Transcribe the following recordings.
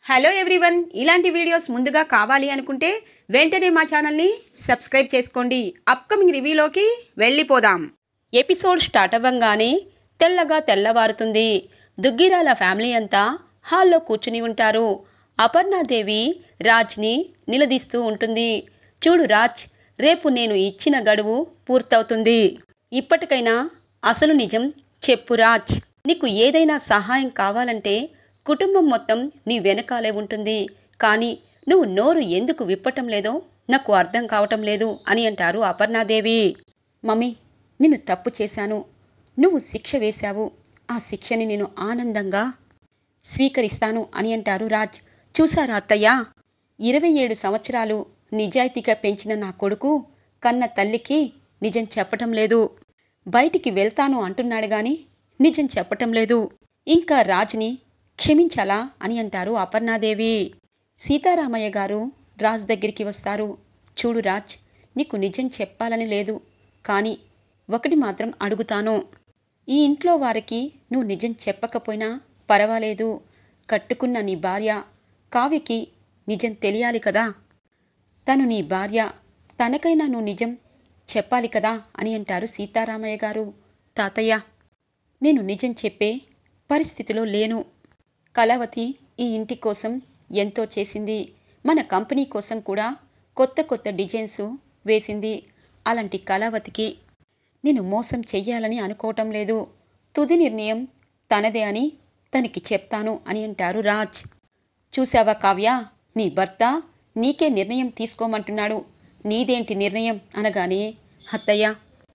Hello everyone, ఇలాంటి videos ముందుగా కావాలి అనుకుంటే వెంటనే మా ఛానల్ని సబ్స్క్రైబ్ చేసుకోండి. అప్కమింగ్ రివ్యూలోకి వెళ్ళిపోదాం. ఎపిసోడ్ స్టార్ట్ అవ్వంగానే తెల్లగా తెల్లవారుతుంది. దుగ్గిరాల ఫ్యామిలీ అంతా హాల్లో కూర్చుని ఉంటారు. అపర్ణాదేవి రాజ్ని నిలదీస్తూ ఉంటుంది. చూడు రాజ్, రేపు నేను ఇచ్చిన గడువు పూర్తవుతుంది. ఇప్పటికైనా అసలు నిజం చెప్పు రాజ్. నీకు ఏదైనా సహాయం కావాలంటే కుటుంబం మొత్తం నీ వెనకాలే ఉంటుంది. కానీ నువ్వు నోరు ఎందుకు విప్పటం లేదో నాకు అర్థం కావటం లేదు అని అంటారు అపర్ణాదేవి. మమ్మీ, నిన్ను తప్పు చేశాను. నువ్వు శిక్ష వేశావు. ఆ శిక్షని నేను ఆనందంగా స్వీకరిస్తాను అని అంటారు రాజ్. చూసారా అత్తయ్య, 27 సంవత్సరాలు నిజాయితీగా పెంచిన నా కొడుకు కన్న తల్లికి నిజం చెప్పటం లేదు. బయటికి వెళ్తాను అంటున్నాడు గాని నిజం చెప్పటం లేదు. ఇంకా రాజ్ని క్షమించాలా అని అంటారు అపర్ణాదేవి. సీతారామయ్య గారు రాజ్ దగ్గరికి వస్తారు. చూడు రాజ్, నీకు నిజం చెప్పాలని లేదు, కానీ ఒకటి మాత్రం అడుగుతాను. ఈ ఇంట్లో వారికి నువ్వు నిజం చెప్పకపోయినా పర్వాలేదు. కట్టుకున్న నీ భార్య కావ్యకి నిజం తెలియాలి కదా. తను నీ భార్య, తనకైనా నువ్వు నిజం చెప్పాలి కదా అని అంటారు సీతారామయ్య గారు. తాతయ్య, నేను నిజం చెప్పే పరిస్థితిలో లేను. కళావతి ఈ ఇంటి కోసం ఎంతో చేసింది. మన కంపెనీ కోసం కూడా కొత్త కొత్త డిజైన్స్ వేసింది. అలాంటి కళావతికి నేను మోసం చెయ్యాలని అనుకోవటం లేదు. తుది నిర్ణయం తనదే అని తనకి చెప్తాను అని అంటారు రాజ్. చూసావా కావ్య, నీ భర్త నీకే నిర్ణయం తీసుకోమంటున్నాడు. నీదేంటి నిర్ణయం అనగానే, అత్తయ్య,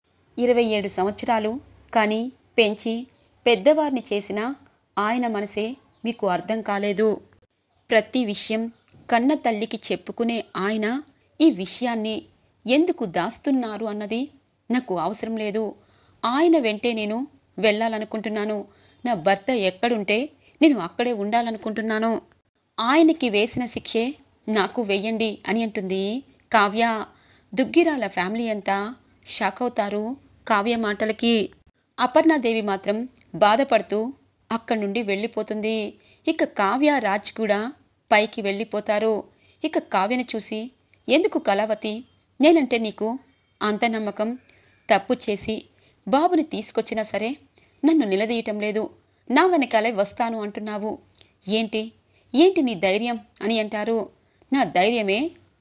27 సంవత్సరాలు కానీ పెంచి పెద్దవారిని చేసిన ఆయన మనసే మీకు అర్థం కాలేదు. ప్రతి విషయం కన్న తల్లికి చెప్పుకునే ఆయన ఈ విషయాన్ని ఎందుకు దాస్తున్నారు అన్నది నాకు అవసరం లేదు. ఆయన వెంటే నేను వెళ్ళాలనుకుంటున్నాను. నా భర్త ఎక్కడుంటే నేను అక్కడే ఉండాలనుకుంటున్నాను. ఆయనకి వేసిన శిక్షే నాకు వెయ్యండి అని అంటుంది కావ్య. దుగ్గిరాల ఫ్యామిలీ అంతా షాక్ అవుతారు కావ్య మాటలకి. అపర్ణాదేవి మాత్రం బాధపడుతూ అక్కడి నుండి వెళ్ళిపోతుంది. ఇక కావ్య రాజ్ కూడా పైకి వెళ్ళిపోతారు. ఇక కావ్యను చూసి, ఎందుకు కళావతి, నేనంటే నీకు అంత నమ్మకం? తప్పు చేసి బాబుని తీసుకొచ్చినా సరే నన్ను నిలదీయటం లేదు. నా వెనకాలే వస్తాను అంటున్నావు. ఏంటి ఏంటి నీ ధైర్యం అని అంటారు. నా ధైర్యమే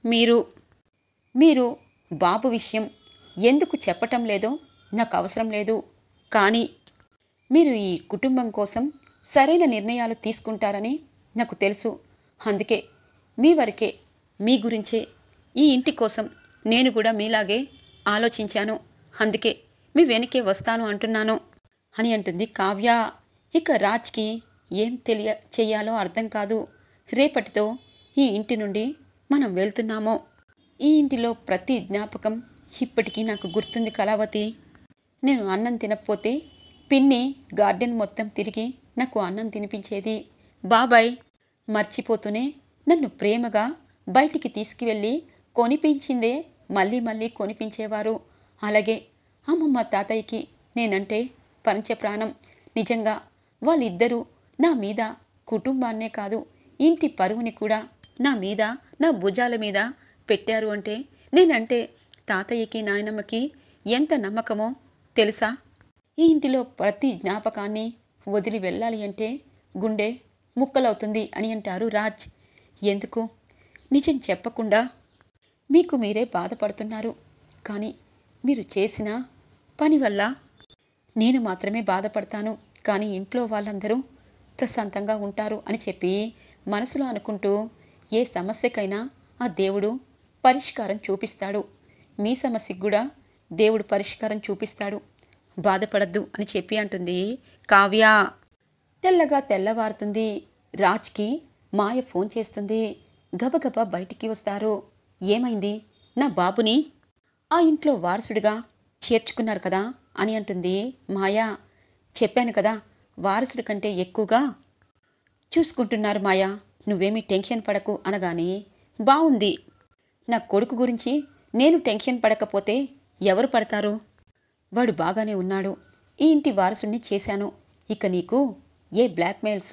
మీరు బాబు విషయం ఎందుకు చెప్పటం లేదో నాకు అవసరం లేదు. కానీ మీరు ఈ కుటుంబం కోసం సరైన నిర్ణయాలు తీసుకుంటారని నాకు తెలుసు. అందుకే మీ వరకే, మీ గురించే, ఈ ఇంటి కోసం నేను కూడా మీలాగే ఆలోచించాను. అందుకే మీ వెనకే వస్తాను అంటున్నాను అని అంటుంది కావ్య. ఇక రాజ్కి ఏం చెయ్యాలో అర్థం కాదు. రేపటితో ఈ ఇంటి నుండి మనం వెళ్తున్నాము. ఈ ఇంటిలో ప్రతి జ్ఞాపకం ఇప్పటికీ నాకు గుర్తుంది కళావతి. నేను అన్నం తినకపోతే పిన్ని గార్డెన్ మొత్తం తిరిగి నాకు అన్నం తినిపించేది. బాబాయ్ మర్చిపోతూనే నన్ను ప్రేమగా బయటికి తీసుకువెళ్ళి కొనిపించిందే మళ్ళీ మళ్ళీ కొనిపించేవారు. అలాగే అమ్మమ్మ తాతయ్యకి నేనంటే పంచప్రాణం. నిజంగా వాళ్ళిద్దరూ నా మీద కుటుంబాన్నే కాదు, ఇంటి పరువుని కూడా నా మీద, నా భుజాల మీద పెట్టారు. అంటే నేనంటే తాతయ్యకి నాయనమ్మకి ఎంత నమ్మకమో తెలుసా? ఈ ఇంటిలో ప్రతి జ్ఞాపకాన్ని వదిలి వెళ్ళాలి అంటే గుండె ముక్కలవుతుంది అని అంటారు రాజ్. ఎందుకు నిజం చెప్పకుండా మీకు మీరే బాధపడుతున్నారు. కానీ మీరు చేసిన పని వల్ల నేను మాత్రమే బాధపడతాను, కానీ ఇంట్లో వాళ్ళందరూ ప్రశాంతంగా ఉంటారు అని చెప్పి మనసులో అనుకుంటూ, ఏ సమస్యకైనా ఆ దేవుడు పరిష్కారం చూపిస్తాడు. మీ సమస్యకు కూడా దేవుడు పరిష్కారం చూపిస్తాడు. బాధపడద్దు అని చెప్పి అంటుంది కావ్య. తెల్లగా తెల్లవారుతుంది. రాజ్కి మాయ ఫోన్ చేస్తుంది. గబగబా బయటికి వస్తారు. ఏమైంది? నా బాబుని ఆ ఇంట్లో వారసుడిగా చేర్చుకున్నారు కదా అని అంటుంది మాయ. చెప్పాను కదా, వారసుడి కంటే ఎక్కువగా చూసుకుంటున్నారు మాయ, నువ్వేమీ టెన్షన్ పడకు అనగానే, బావుంది. నా కొడుకు గురించి నేను టెన్షన్ పడకపోతే ఎవరు పడతారు? వాడు బాగానే ఉన్నాడు. ఈ ఇంటి వారసుడిని చేశాను. ఇక నీకు ఏ బ్లాక్మెయిల్స్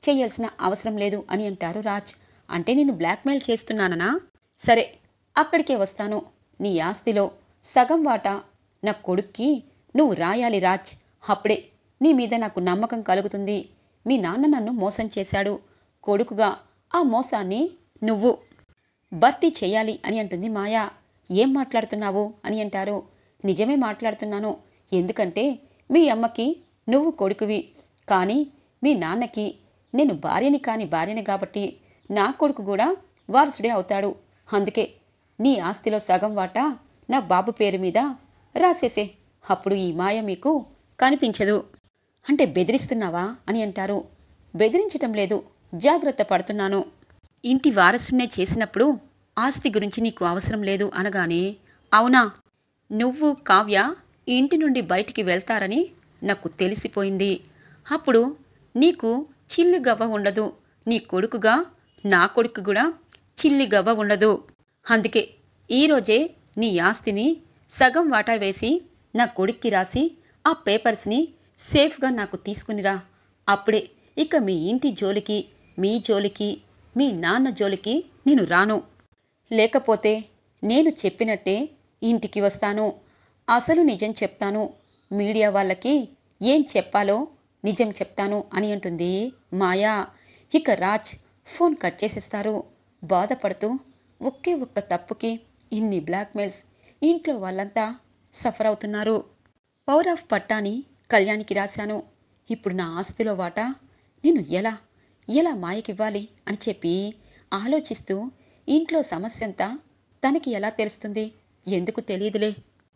చేయాల్సిన అవసరం లేదు అని అంటారు రాజ్. అంటే నేను బ్లాక్మెయిల్ చేస్తున్నాననా? సరే, అక్కడికే వస్తాను. నీ ఆస్తిలో సగం వాటా నా కొడుక్కి నువ్వు రాయాలి రాజ్. అప్పుడే నీ మీద నాకు నమ్మకం కలుగుతుంది. మీ నాన్న నన్ను మోసం చేశాడు. కొడుకుగా ఆ మోసాన్ని నువ్వు భర్తీ చెయ్యాలి అని అంటుంది మాయ. ఏం మాట్లాడుతున్నావు అని అంటారు. నిజమే మాట్లాడుతున్నాను. ఎందుకంటే మీ అమ్మకి నువ్వు కొడుకువి, కానీ మీ నాన్నకి నేను భార్యని కాని భార్యని కాబట్టి నా కొడుకు కూడా వారసుడే అవుతాడు. అందుకే నీ ఆస్తిలో సగం వాటా నా బాబు పేరు మీద రాసేసే. అప్పుడు ఈ మాయ మీకు కనిపించదు. అంటే బెదిరిస్తున్నావా అని అంటారు. బెదిరించటం లేదు, జాగ్రత్త పడుతున్నాను. ఇంటి వారసునే చేసినప్పుడు ఆస్తి గురించి నీకు అవసరం లేదు అనగానే, అవునా, నువ్వు కావ్య ఈ ఇంటి నుండి బయటికి వెళ్తారని నాకు తెలిసిపోయింది. అప్పుడు నీకు చిల్లి గవ్వ ఉండదు. నీ కొడుకుగా నా కొడుకు కూడా చిల్లి గవ్వ ఉండదు. అందుకే ఈరోజే నీ ఆస్తిని సగం వాటా వేసి నా కొడుక్కి రాసి ఆ పేపర్స్ని సేఫ్గా నాకు తీసుకునిరా. అప్పుడే ఇక మీ ఇంటి జోలికి, మీ జోలికి, మీ నాన్న జోలికి నేను రాను. లేకపోతే నేను చెప్పినట్టే ఇంటికి వస్తాను. అసలు నిజం చెప్తాను. మీడియా వాళ్ళకి ఏం చెప్పాలో నిజం చెప్తాను అని అంటుంది మాయా. ఇక రాజ్ ఫోన్ కట్ చేసేస్తారు. బాధపడుతూ ఒకే ఒక్క తప్పుకి ఇన్ని బ్లాక్మెయిల్స్, ఇంట్లో వాళ్ళంతా సఫర్ అవుతున్నారు. పవర్ ఆఫ్ పట్టాని కళ్యాణికి రాశాను. ఇప్పుడు నా ఆస్తిలో వాటా నేను ఎలా మాయకివ్వాలి అని చెప్పి ఆలోచిస్తూ, ఇంట్లో సమస్యంతా తనకి ఎలా తెలుస్తుంది? ఎందుకు తెలియదులే,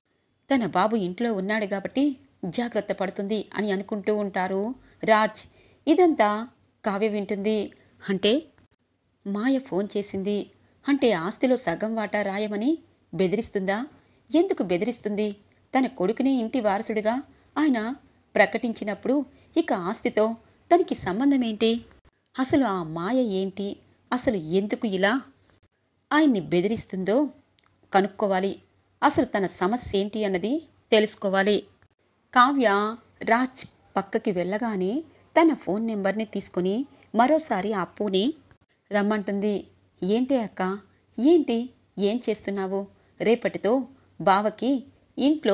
తన బాబు ఇంట్లో ఉన్నాడు కాబట్టి జాగ్రత్త పడుతుంది అని అనుకుంటూ ఉంటారు రాజ్. ఇదంతా కావ్య వింటుంది. అంటే మాయ ఫోన్ చేసింది అంటే ఆస్తిలో సగం వాటా రాయమని బెదిరిస్తుందా? ఎందుకు బెదిరిస్తుంది? తన కొడుకుని ఇంటి వారసుడిగా ఆయన ప్రకటించినప్పుడు ఇక ఆస్తితో తనకి సంబంధం ఏంటి? అసలు ఆ మాయ ఏంటి? అసలు ఎందుకు ఇలా ఆయన్ని బెదిరిస్తుందో కనుక్కోవాలి. అసలు తన సమస్య ఏంటి అన్నది తెలుసుకోవాలి. కావ్య రాజ్ పక్కకి వెళ్ళగానే తన ఫోన్ నెంబర్ని తీసుకుని మరోసారి అప్పుని రమ్మంటుంది. ఏంటి అక్క, ఏంటి, ఏం చేస్తున్నావు? రేపటితో బావకి ఇంట్లో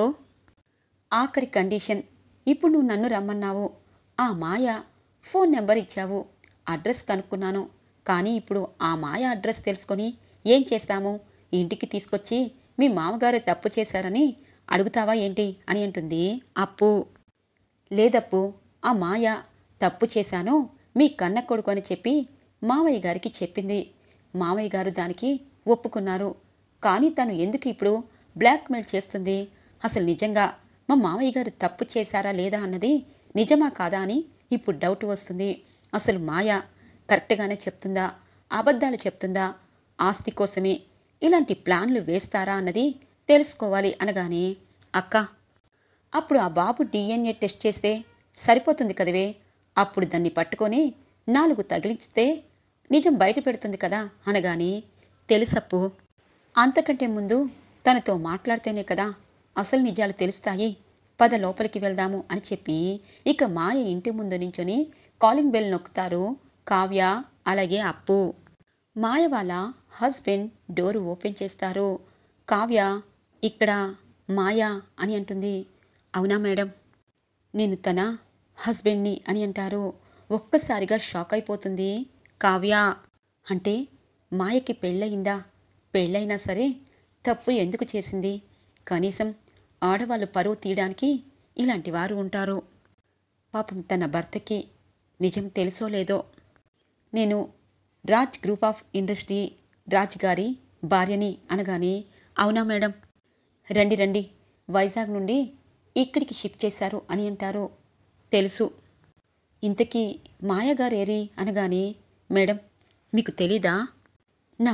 ఆఖరి కండిషన్. ఇప్పుడు నువ్వు నన్ను రమ్మన్నావు. ఆ మాయ ఫోన్ నెంబర్ ఇచ్చావు, అడ్రస్ కనుక్కున్నాను. కానీ ఇప్పుడు ఆ మాయ అడ్రస్ తెలుసుకొని ఏం చేస్తాము? ఇంటికి తీసుకొచ్చి మీ మామగారు తప్పు చేశారని అడుగుతావా ఏంటి అని అంటుంది అప్పు. లేదప్పు, ఆ మాయ తప్పు చేశాను మీ కన్న కొడుకు అని చెప్పి మావయ్య గారికి చెప్పింది. మావయ్య గారు దానికి ఒప్పుకున్నారు. కానీ తను ఎందుకు ఇప్పుడు బ్లాక్మెయిల్ చేస్తుంది? అసలు నిజంగా మా మావయ్య గారు తప్పు చేశారా లేదా అన్నది నిజమా కాదా అని ఇప్పుడు డౌట్ వస్తుంది. అసలు మాయ కరెక్ట్గానే చెప్తుందా, అబద్ధాలు చెప్తుందా? ఆస్తి కోసమే ఇలాంటి ప్లాన్లు వేస్తారా అన్నది తెలుసుకోవాలి అనగానే, అక్క, అప్పుడు ఆ బాబు DNA టెస్ట్ చేస్తే సరిపోతుంది కదవే. అప్పుడు దాన్ని పట్టుకొని 4 తగిలిస్తే నిజం బయట పెడుతుంది కదా అనగాని, తెలుసప్పు, అంతకంటే ముందు తనతో మాట్లాడితేనే కదా అసలు నిజాలు తెలుస్తాయి. పద లోపలికి వెళ్దాము అని చెప్పి ఇక మాయ ఇంటి ముందు నించొని కాలింగ్ బెల్ నొక్కుతారు కావ్య అలాగే అప్పు. మాయ వాళ్ళ హస్బెండ్ డోరు ఓపెన్ చేస్తారు. కావ్య, ఇక్కడ మాయ అని అంటుంది. అవునా మేడం, నేను తన హస్బెండ్ని అని అంటారు. ఒక్కసారిగా షాక్ అయిపోతుంది కావ్య. అంటే మాయకి పెళ్ళయిందా? పెళ్ళైనా సరే తప్పు ఎందుకు చేసింది? కనీసం ఆడవాళ్ళు పరువు తీయడానికి ఇలాంటి వారు ఉంటారు. పాపం తన భర్తకి నిజం తెలుసో లేదో. నేను Raj group of industry Raj గారి భార్యని అనగానే, అవునా మేడం, రండి రండి, వైజాగ్ నుండి ఇక్కడికి షిఫ్ట్ చేశారు అని అంటారు. తెలుసు. ఇంతకీ మాయగారేరి అనగానే, మేడం మీకు తెలీదా? నా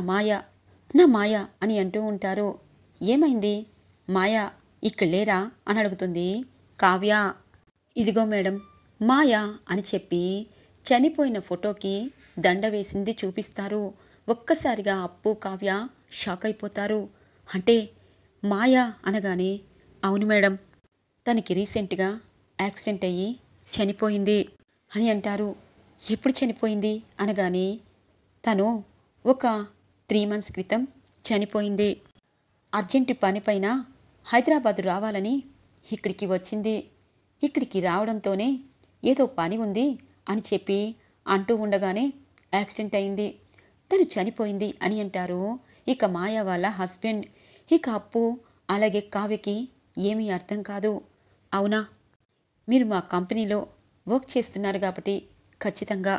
మాయ అని అంటూ ఉంటారు. ఏమైంది? మాయ ఇక్కడ లేరా అని అడుగుతుంది కావ్య. ఇదిగో మేడం మాయ అని చెప్పి చనిపోయిన ఫోటోకి దండ వేసింది చూపిస్తారు. ఒక్కసారిగా అప్పు కావ్య షాక్ అయిపోతారు. అంటే మాయ అనగానే, అవును మేడం, తనకి రీసెంట్గా యాక్సిడెంట్ అయ్యి చనిపోయింది అని అంటారు. ఎప్పుడు చనిపోయింది అనగానే తను ఒక 3 మంత్స్ క్రితం చనిపోయింది. అర్జెంటు పనిపైన హైదరాబాదు రావాలని ఇక్కడికి వచ్చింది. ఇక్కడికి రావడంతోనే ఏదో పని ఉంది అని చెప్పి అంటూ ఉండగానే యాక్సిడెంట్ అయింది. తను చనిపోయింది అని అంటారు ఇక మాయ వాళ్ళ హస్బెండ్. ఇక అప్పు అలాగే కావ్యకి ఏమీ అర్థం కాదు. అవునా, మీరు మా కంపెనీలో వర్క్ చేస్తున్నారు కాబట్టి ఖచ్చితంగా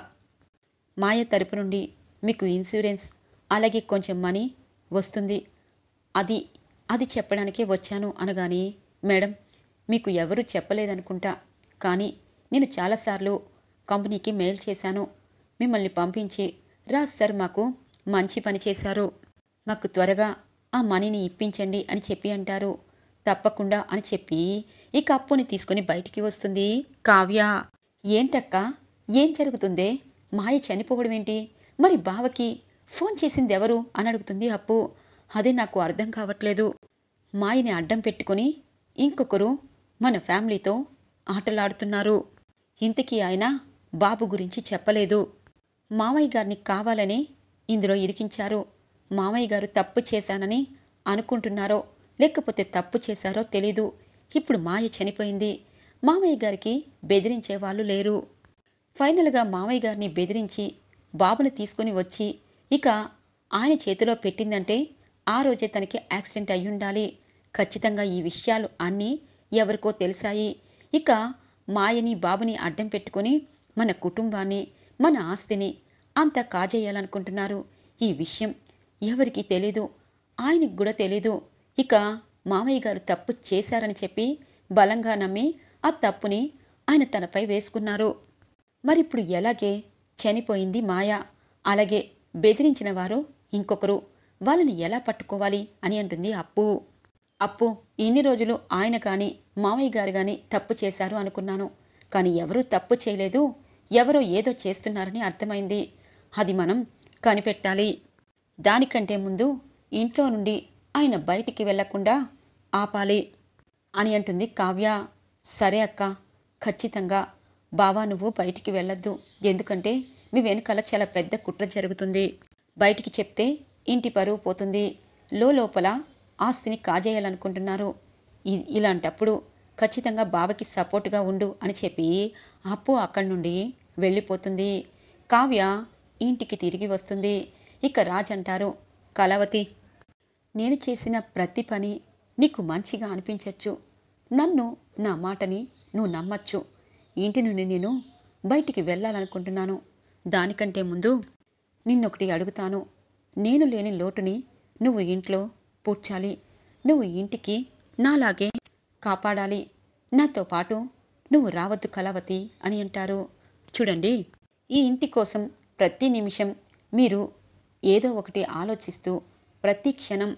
మాయ తరపు నుండి మీకు ఇన్సూరెన్స్ అలాగే కొంచెం మనీ వస్తుంది. అది అది చెప్పడానికే వచ్చాను అనగానే, మేడం మీకు ఎవరూ చెప్పలేదనుకుంటా, కానీ నేను చాలాసార్లు కంపెనీకి మెయిల్ చేశాను. మిమ్మల్ని పంపించి రాజ్ సార్ మాకు మంచి పని చేశారు, మాకు త్వరగా ఆ మనీని ఇప్పించండి అని చెప్పి అంటారు. తప్పకుండా అని చెప్పి ఇక అప్పుని తీసుకుని బయటికి వస్తుంది కావ్య. ఏంటక్క, ఏం జరుగుతుందే? మాయ చనిపోవడం ఏంటి? మరి బావకి ఫోన్ చేసింది ఎవరు అని అడుగుతుంది అప్పు. అదే నాకు అర్థం కావట్లేదు. మాయని అడ్డం పెట్టుకుని ఇంకొకరు మన ఫ్యామిలీతో ఆటలాడుతున్నారు. ఇంతకీ ఆయన బాబు గురించి చెప్పలేదు. మామయ్య గారిని కావాలని ఇందులో ఇరికించారు. మామయ్య గారు తప్పు చేశానని అనుకుంటున్నారో లేకపోతే తప్పు చేశారో తెలీదు. ఇప్పుడు మాయ చనిపోయింది. మామయ్య గారికి బెదిరించే వాళ్ళు లేరు. ఫైనల్గా మామయ్య గారిని బెదిరించి బాబుని తీసుకుని వచ్చి ఇక ఆయన చేతిలో పెట్టిందంటే ఆ రోజే తనకి యాక్సిడెంట్ అయ్యుండాలి. ఖచ్చితంగా ఈ విషయాలు అన్నీ ఎవరికో తెలిసాయి. ఇక మాయని బాబుని అడ్డం పెట్టుకుని మన కుటుంబాన్ని మన ఆస్తిని అంతా కాజేయాలనుకుంటున్నారు. ఈ విషయం ఎవరికీ తెలీదు, ఆయనకు కూడా తెలీదు. ఇక మామయ్య గారు తప్పు చేశారని చెప్పి బలంగా నమ్మి ఆ తప్పుని ఆయన తనపై వేసుకున్నారు. మరిప్పుడు ఎలాగే? చనిపోయింది మాయ, అలాగే బెదిరించిన వారు ఇంకొకరు. వాళ్ళని ఎలా పట్టుకోవాలి అని అంటుంది అప్పు. అప్పు, ఇన్ని రోజులు ఆయన కానీ మామయ్య గారు కానీ తప్పు చేశారు అనుకున్నాను, కానీ ఎవరూ తప్పు చేయలేదు, ఎవరో ఏదో చేస్తున్నారని అర్థమైంది. అది మనం కనిపెట్టాలి. దానికంటే ముందు ఇంట్లో నుండి ఆయన బయటికి వెళ్లకుండా ఆపాలి అని అంటుంది కావ్య. సరే అక్క, ఖచ్చితంగా బావా నువ్వు బయటికి వెళ్ళొద్దు. ఎందుకంటే మీ వెనుకల చాలా పెద్ద కుట్ర జరుగుతుంది. బయటికి చెప్తే ఇంటి పరువు పోతుంది. లోపల ఆస్తిని కాజేయాలనుకుంటున్నారు. ఇలాంటప్పుడు ఖచ్చితంగా బావకి సపోర్టుగా ఉండు అని చెప్పి అప్పు అక్కడి నుండి వెళ్ళిపోతుంది. కావ్య ఇంటికి తిరిగి వస్తుంది. ఇక రాజ్ అంటారు, కళావతి, నేను చేసిన ప్రతి పని నీకు మంచిగా అనిపించచ్చు. నన్ను, నా మాటని నువ్వు నమ్మచ్చు. ఇంటి నుండి నేను బయటికి వెళ్ళాలనుకుంటున్నాను. దానికంటే ముందు నిన్నొకటి అడుగుతాను. నేను లేని లోటుని నువ్వు ఇంట్లో పూడ్చాలి. నువ్వు ఇంటికి నాలాగే కాపాడాలి. నాతో పాటు నువ్వు రావద్దు కళావతి అని అంటారు. చూడండి, ఈ ఇంటి కోసం ప్రతి నిమిషం మీరు ఏదో ఒకటి ఆలోచిస్తూ ప్రతి క్షణం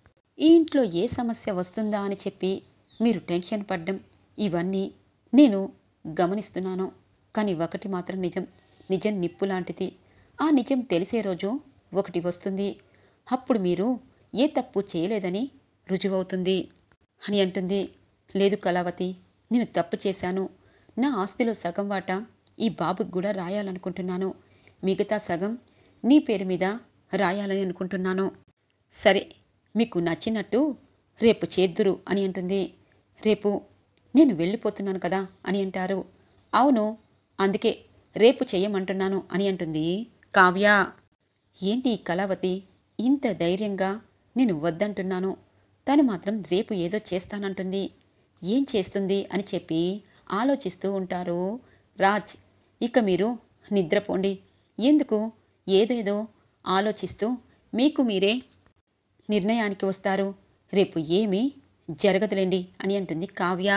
ఈ ఇంట్లో ఏ సమస్య వస్తుందా అని చెప్పి మీరు టెన్షన్ పడ్డం ఇవన్నీ నేను గమనిస్తున్నాను. కానీ ఒకటి మాత్రం నిజం, నిజం నిప్పు లాంటిది. ఆ నిజం తెలిసే రోజు ఒకటి వస్తుంది. అప్పుడు మీరు ఏ తప్పు చేయలేదని రుజువవుతుంది అని అంటుంది. లేదు కళావతి, నేను తప్పు చేశాను. నా ఆస్తిలో సగం వాటా ఈ బాబుకి కూడా రాయాలనుకుంటున్నాను. మిగతా సగం నీ పేరు మీద రాయాలని అనుకుంటున్నాను. సరే, మీకు నచ్చినట్టు రేపు చేద్దురు అని అంటుంది. రేపు నేను వెళ్ళిపోతున్నాను కదా అని అంటారు. అవును, అందుకే రేపు చెయ్యమంటున్నాను అని అంటుంది కావ్య. ఏంటి కళావతి ఇంత ధైర్యంగా నేను వద్దంటున్నాను, తను మాత్రం రేపు ఏదో చేస్తానంటుంది. ఏం చేస్తుంది అని చెప్పి ఆలోచిస్తూ ఉంటారు రాజ్. ఇక మీరు నిద్రపోండి. ఎందుకు ఏదేదో ఆలోచిస్తూ మీకు మీరే నిర్ణయానికి వస్తారు. రేపు ఏమీ జరగదులేండి అని అంటుంది కావ్య.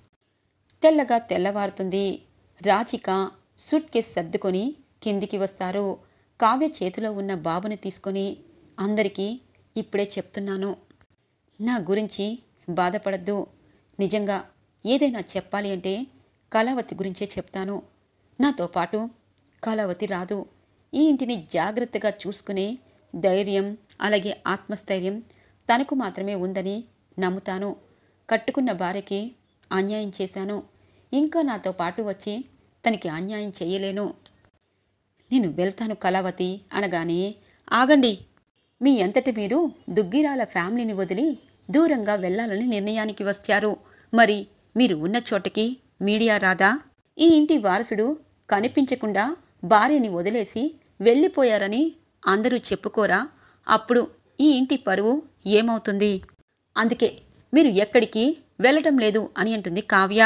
తెల్లగా తెల్లవారుతుంది. రాచిక సూట్ కేస్ సర్దుకొని కిందికి వస్తారు. కావ్య చేతిలో ఉన్న బాబుని తీసుకొని, అందరికీ ఇప్పుడే చెప్తున్నాను, నా గురించి బాధపడద్దు. నిజంగా ఏదైనా చెప్పాలి అంటే కళావతి గురించే చెప్తాను. నాతో పాటు కళావతి రాదు. ఈ ఇంటిని జాగ్రత్తగా చూసుకునే ధైర్యం అలాగే ఆత్మస్థైర్యం తనకు మాత్రమే ఉందని నమ్ముతాను. కట్టుకున్న భార్యకి అన్యాయం చేశాను. ఇంకా నాతో పాటు వచ్చి తనకి అన్యాయం చేయలేను. నేను వెళ్తాను కళావతి అనగానే, ఆగండి, మీ అంతటి మీరు దుగ్గిరాల ఫ్యామిలీని వదిలి దూరంగా వెళ్ళాలని నిర్ణయానికి వచ్చారు. మరి మీరు ఉన్న చోటకి మీడియా రాదా? ఈ ఇంటి వారసుడు కనిపించకుండా భార్యని వదిలేసి వెళ్ళిపోయారని అందరూ చెప్పుకోరా? అప్పుడు ఈ ఇంటి పరువు ఏమవుతుంది? అందుకే మీరు ఎక్కడికి వెళ్ళటం లేదు అని అంటుంది కావ్య.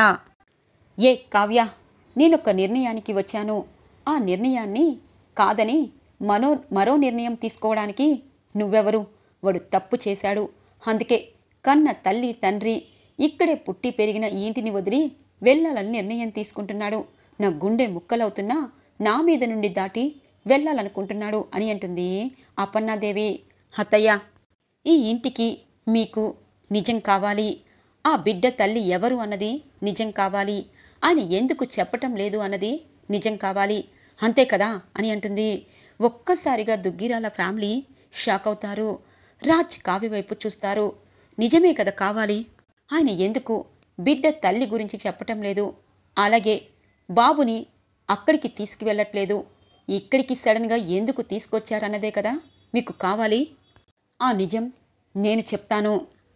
కావ్య, నేనొక నిర్ణయానికి వచ్చాను. ఆ నిర్ణయాన్ని కాదని మరో నిర్ణయం తీసుకోవడానికి నువ్వెవరు? వాడు తప్పు చేశాడు. అందుకే కన్న తల్లి తండ్రి ఇక్కడే పుట్టి పెరిగిన ఈ ఇంటిని వదిలి వెళ్ళాలని నిర్ణయం తీసుకుంటున్నాడు. నా గుండె ముక్కలవుతున్నా నా మీద నుండి దాటి వెళ్ళాలనుకుంటున్నాడు అని అంటుంది అపర్ణాదేవి. అత్తయ్య, ఈ ఇంటికి మీకు నిజం కావాలి. ఆ బిడ్డ తల్లి ఎవరు అన్నది నిజం కావాలి. ఆయన ఎందుకు చెప్పటం లేదు అన్నది నిజం కావాలి. అంతే కదా అని అంటుంది. ఒక్కసారిగా దుగ్గిరాల ఫ్యామిలీ షాక్ అవుతారు. రాజ్ కావ్య వైపు చూస్తారు. నిజమే కదా కావాలి. ఆయన ఎందుకు బిడ్డ తల్లి గురించి చెప్పటం లేదు? అలాగే బాబుని అక్కడికి తీసుకువెళ్ళట్లేదు. ఇక్కడికి సడన్గా ఎందుకు తీసుకొచ్చారన్నదే కదా మీకు కావాలి. ఆ నిజం నేను చెప్తాను.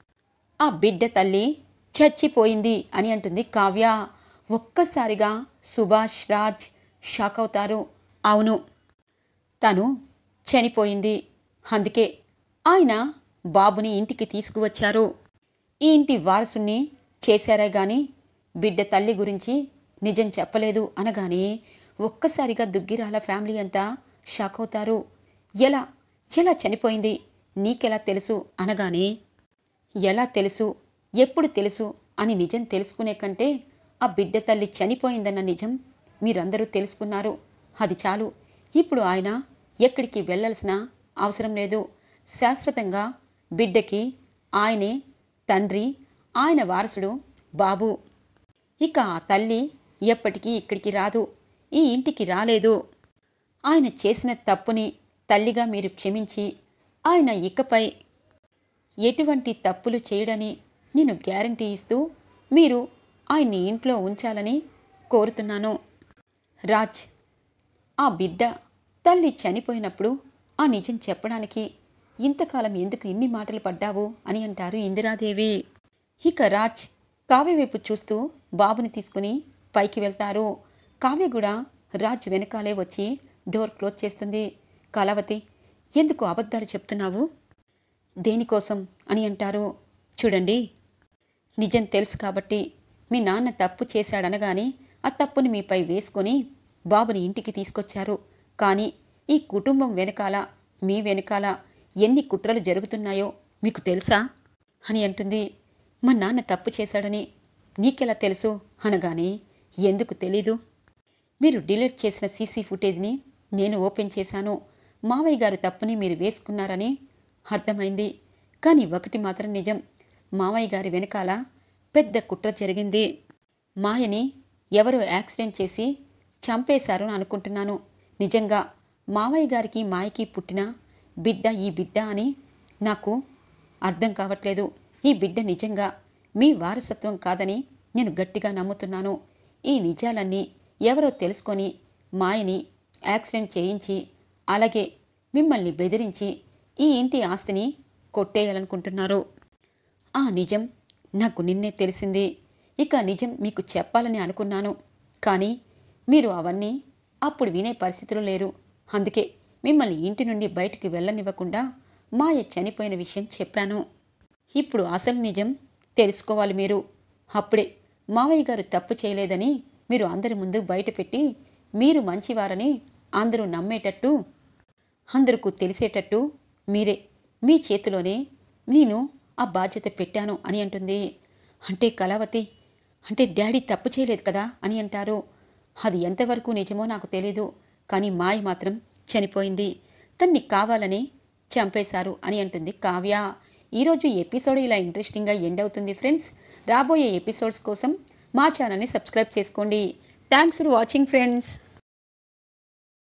ఆ బిడ్డ తల్లి చచ్చిపోయింది అని అంటుంది కావ్య. ఒక్కసారిగా సుభాష్, రాజ్ షాక్ అవుతారు. అవును, తను చనిపోయింది. అందుకే ఆయన బాబుని ఇంటికి తీసుకువచ్చారు. ఈ ఇంటి వారసుని చేశారే గాని బిడ్డ తల్లి గురించి నిజం చెప్పలేదు అనగానే ఒక్కసారిగా దుగ్గిరాల ఫ్యామిలీ అంతా షాక్ అవుతారు. ఎలా ఎలా చనిపోయింది? నీకెలా తెలుసు అనగానే, ఎలా తెలుసు, ఎప్పుడు తెలుసు అని నిజం తెలుసుకునే కంటే ఆ బిడ్డ తల్లి చనిపోయిందన్న నిజం మీరందరూ తెలుసుకున్నారు. అది చాలు. ఇప్పుడు ఆయన ఎక్కడికి వెళ్ళాల్సిన అవసరం లేదు. శాశ్వతంగా బిడ్డకి ఆయనే తండ్రి, ఆయన వారసుడు బాబు. ఇక ఆ తల్లి ఎప్పటికీ ఇక్కడికి రాదు, ఈ ఇంటికి రాలేదు. ఆయన చేసిన తప్పుని తల్లిగా మీరు క్షమించి ఆయన ఇకపై ఎటువంటి తప్పులు చేయడని నేను గ్యారంటీ ఇస్తూ మీరు ఆయన్ని ఇంట్లో ఉంచాలని కోరుతున్నాను. రాజ్, ఆ బిడ్డ తల్లి చనిపోయినప్పుడు ఆ నిజం చెప్పడానికి ఇంతకాలం ఎందుకు ఇన్ని మాటలు పడ్డావు అని అంటారు ఇందిరాదేవి. ఇక రాజ్ కావ్య వైపు చూస్తూ బాబుని తీసుకుని పైకి వెళ్తారు. కావ్య కూడా రాజ్ వెనకాలే వచ్చి డోర్ క్లోజ్ చేస్తుంది. కళావతి, ఎందుకు అబద్ధాలు చెప్తున్నావు? దేనికోసం అని అంటారు. చూడండి, నిజం తెలుసు కాబట్టి మీ నాన్న తప్పు చేశాడనగానే ఆ తప్పుని మీపై వేసుకొని బాబుని ఇంటికి తీసుకొచ్చారు. కానీ ఈ కుటుంబం వెనకాల, మీ వెనకాల ఎన్ని కుట్రలు జరుగుతున్నాయో మీకు తెలుసా అని అంటుంది. మా నాన్న తప్పు చేశాడని నీకెలా తెలుసు అనగానే, ఎందుకు తెలీదు? మీరు డిలీట్ చేసిన సీసీ ఫుటేజ్ని నేను ఓపెన్ చేశాను. మావయ్య గారు తప్పుని మీరు వేసుకున్నారని అర్థమైంది. కానీ ఒకటి మాత్రం నిజం, మావయ్య గారి వెనకాల పెద్ద కుట్ర జరిగింది. మాయని ఎవరో యాక్సిడెంట్ చేసి చంపేశారు అనుకుంటున్నాను. నిజంగా మావయ్య గారికి మాయకి పుట్టిన బిడ్డ ఈ బిడ్డ అని నాకు అర్థం కావట్లేదు. ఈ బిడ్డ నిజంగా మీ వారసత్వం కాదని నేను గట్టిగా నమ్ముతున్నాను. ఈ నిజాలన్నీ ఎవరో తెలుసుకొని మాయని యాక్సిడెంట్ చేయించి అలాగే మిమ్మల్ని బెదిరించి ఈ ఇంటి ఆస్తిని కొట్టేయాలనుకుంటున్నారు. ఆ నిజం నాకు నిన్నే తెలిసింది. ఇక నిజం మీకు చెప్పాలని అనుకున్నాను, కానీ మీరు అవన్నీ అప్పుడు వినే పరిస్థితిలో లేరు. అందుకే మిమ్మల్ని ఇంటి నుండి బయటికి వెళ్ళనివ్వకుండా మాయ చనిపోయిన విషయం చెప్పాను. ఇప్పుడు అసలు నిజం తెలుసుకోవాలి మీరు. అప్పుడే మావయ్య గారు తప్పు చేయలేదని మీరు అందరి ముందు బయటపెట్టి మీరు మంచివారని అందరూ నమ్మేటట్టు, అందరికీ తెలిసేటట్టు మీరే మీ చేతిలోనే నేను ఆ బాధ్యత పెట్టాను అని అంటుంది. అంటే కళావతి, అంటే డాడీ తప్పు చేయలేదు కదా అని అంటారు. అది ఎంతవరకు నిజమో నాకు తెలీదు, కానీ మాయ మాత్రం చనిపోయింది. తన్ని కావాలని చంపేశారు అని అంటుంది కావ్య. ఈరోజు ఎపిసోడ్ ఇలా ఇంట్రెస్టింగ్గా ఎండ్ అవుతుంది ఫ్రెండ్స్. రాబోయే ఎపిసోడ్స్ కోసం మా ఛానల్ని సబ్స్క్రైబ్ చేసుకోండి. Thanks for watching friends.